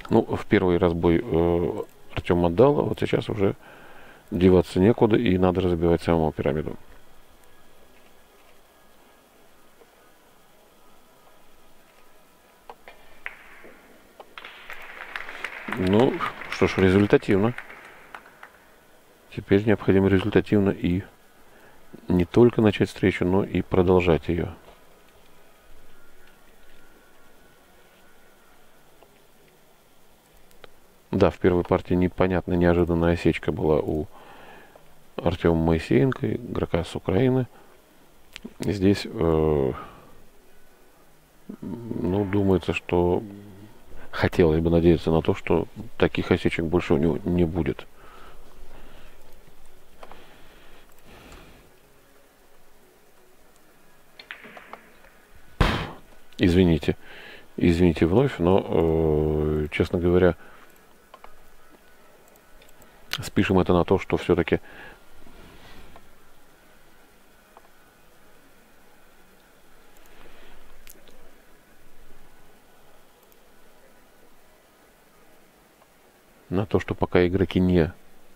Ну, в первый разбой Артем отдал, а вот сейчас уже деваться некуда, и надо разбивать самому пирамиду. Ну, что ж, результативно. Теперь необходимо результативно и не только начать встречу, но и продолжать ее. Да, в первой партии непонятная, неожиданная осечка была у Артема Моисеенко, игрока с Украины. Здесь, ну, думается, что хотелось бы надеяться на то, что таких осечек больше у него не будет. Извините вновь, но, честно говоря, спишем это на то, что все-таки пока игроки не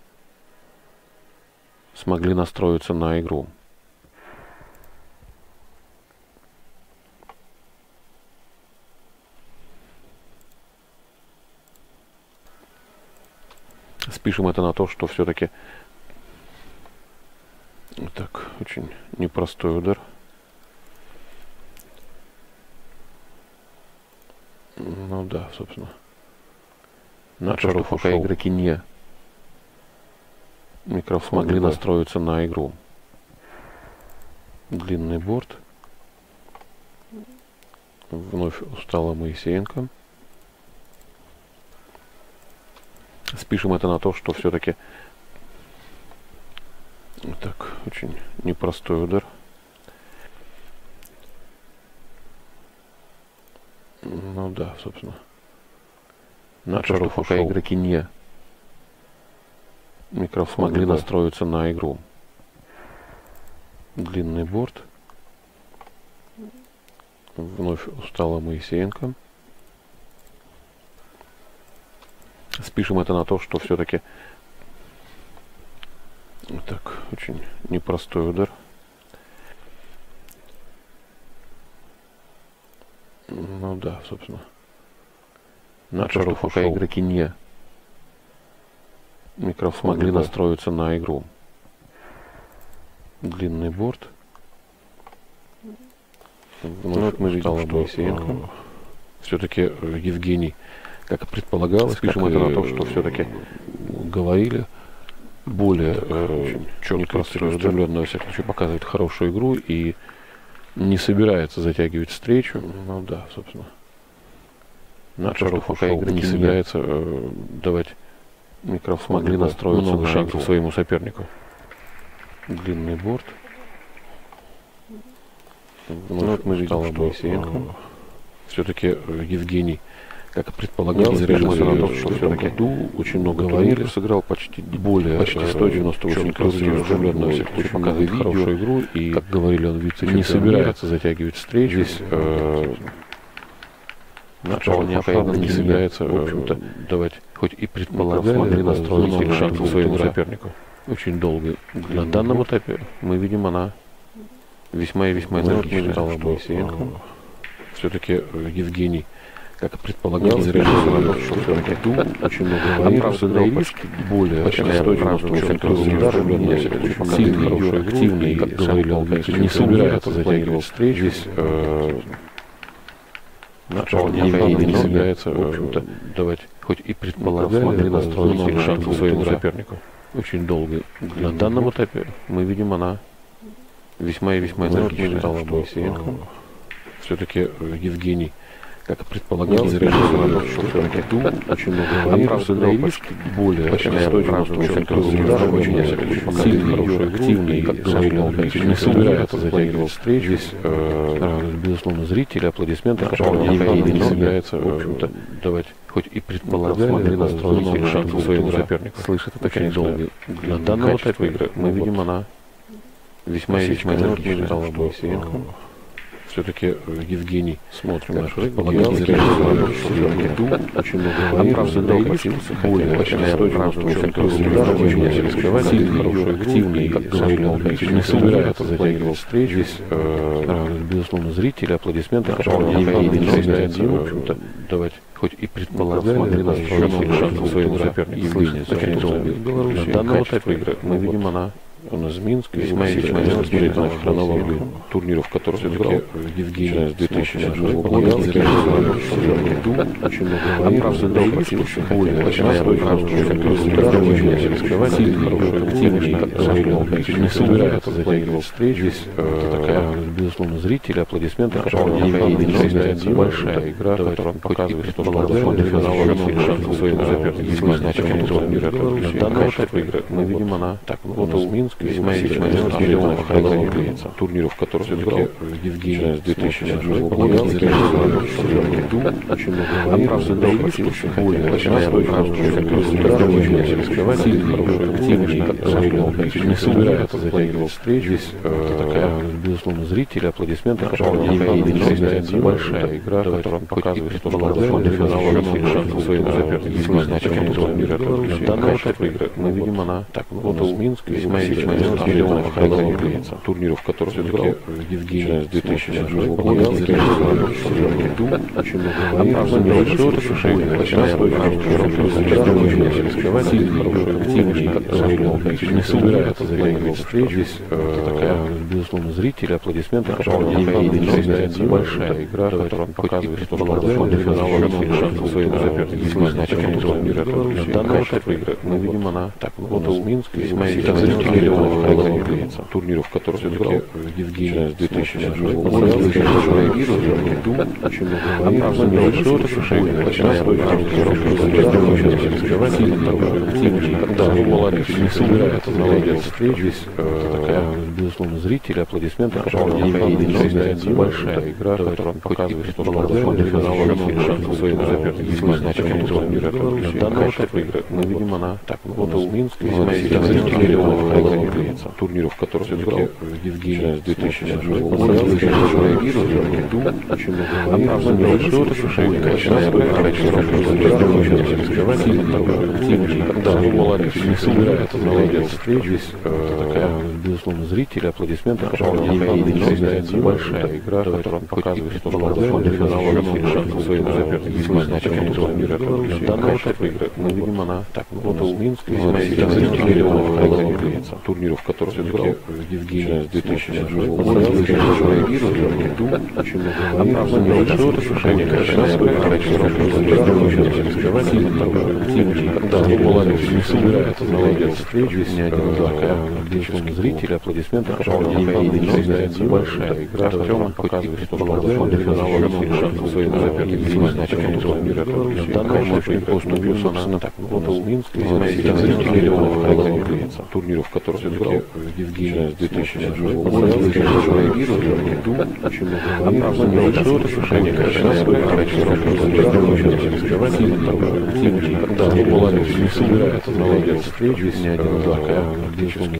смогли настроиться на игру. Спишем это на то, что все-таки так, очень непростой удар. Ну да, собственно. На то, что пока игроки не смогли настроиться на игру. Длинный борт. Вновь устала Моисеенко. Спишем это на то, что все-таки так, очень непростой удар. Ну да, собственно. На то, что пока игроки не смогли настроиться на игру. Длинный борт. Вновь устала Моисеенко. Спишем это на то, что все-таки так, очень непростой удар. Ну да, собственно. На то, что пока игроки не смогли настроиться на игру. Длинный борт. Вновь мы видим, что все-таки Евгений, как и предполагалось, спишем это на то, что все-таки говорили, более четко, устремленно, во всяком случае, показывает хорошую игру и не собирается затягивать встречу. Ну да, собственно. На то, что пока игроки не собирается давать микрофон, смогли настроиться на шансов своему сопернику. Длинный борт. Ну, вот мы видим, что все-таки Евгений, как и предполагалось, на то, что в этом году очень много говорили, сыграл почти 198 устремленно, во всяком случае, показывает хорошую игру и, как говорили, он не собирается затягивать встречу. Здесь начало не собирается, в общем-то, давать, хоть и предполагали, смогли настроить шансов своему сопернику. Очень долго. На данном этапе мы видим, она весьма и весьма энергичная. Все-таки Евгений, как и предполагалось, очень много говорили, сыграл почти более 198 ударов, сильный, хороший, активный, как говорили, он не собирается затягивать встречу. Здесь начало не собирается, в общем-то, давать, хоть и предполагали, смогли настроить шансов своему сопернику. Очень долго. На данном этапе мы видим, она весьма и весьма энергичная. Все-таки Евгений, как и предполагалось, очень много говорил, сыграл почти более 198 ударов, очень сильный, хороший, активный, как говорили, он не собирается затягивать встречу. Здесь, безусловно, зрители, аплодисменты, не собирается, в общем-то, давать, хоть и предполагали, смогли настроить шансов своему сопернику. Слышит это, конечно, долго. На данном этапе игры мы видим, она весьма и весьма энергичная. все-таки Евгений, Смотрим как наш предполагал, очень много говорит, более активнее, как говорили, не собирается затягивать встречу. Здесь, безусловно, зрители, аплодисменты, которые не в общем-то, давать хоть и предполагали, но еще новый шанс своему сопернику Евгения в Беларуси. На данном этапе игры мы видим, она из Минска, весьма смотреть на хронологию турниров, которые все-таки Евгений с 2007 года очень не собирается затягивать встречу. Здесь, безусловно, зрители, аплодисменты, большая игра, которая показывает, что до финала шанс своему сопернику весьма значительный турнир. На данном этапе игры мы видим, она так, вот из Минска, весьма турниров, которые все-таки Евгений с 2007 года не собирается затягивать встречу. Здесь, безусловно, зрители, аплодисменты, большая игра, которая показывает, что до финала шанс своему сопернику весьма значительный турнир. На данном этапе игры мы видим, она так, вот из Минска, весьма турниров, которые все-таки Евгений с 2007 года не собирается затягивать встречу. Здесь, безусловно, зрители, аплодисменты, большая игра, которая показывает, что до финала шанс своему сопернику весьма значительный турнир. На данном этапе игры мы видим, она так, вот из Минска, весьма турниров, которые все-таки Евгений с 2007 года не собирается затягивать встречу. Здесь, безусловно, зрители, аплодисменты, большая игра, которая показывает, что до финала шанс своему сопернику весьма значительный турнир. На данном этапе игры мы видим, она так, вот из Минска, турниров, которые все-таки Евгений с 2007 года не собирается затягивать встречу. Здесь, безусловно, зрители, аплодисменты, большая игра, которая показывает, что до финала шанс своему сопернику весьма значительный турнир. На данном этапе игры мы видим, она так, вот из Минска, турниров, которые все-таки Евгений с 2007 года не собирается затягивать встречу. Безусловно, зрители, аплодисменты, большая игра, которая показывает, что до финала своему сопернику весьма значительный турнир. На данном этапе поступил, собственно, так, вот из Минска, турниров, которые все-таки Евгений с 2007 года не собирается затягивать встречу. Безусловно,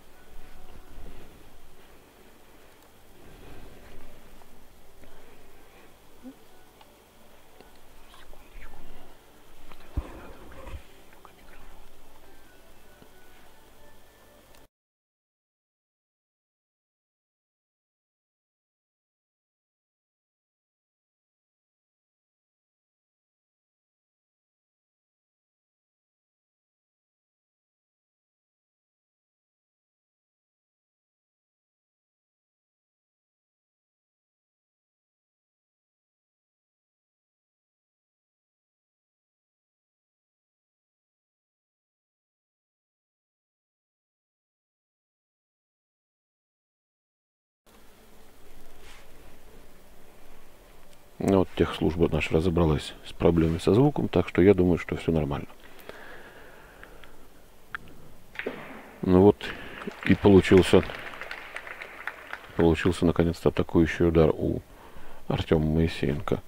Ну, вот техслужба наша разобралась с проблемой со звуком, так что я думаю, что все нормально. Ну вот и получился наконец-то атакующий удар у Артема Моисеенко.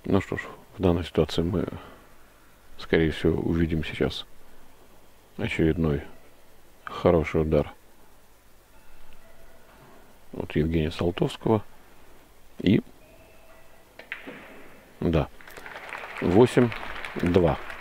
Ну что ж, в данной ситуации мы, скорее всего, увидим сейчас очередной хороший удар от Евгения Салтовского. И да, 8-2.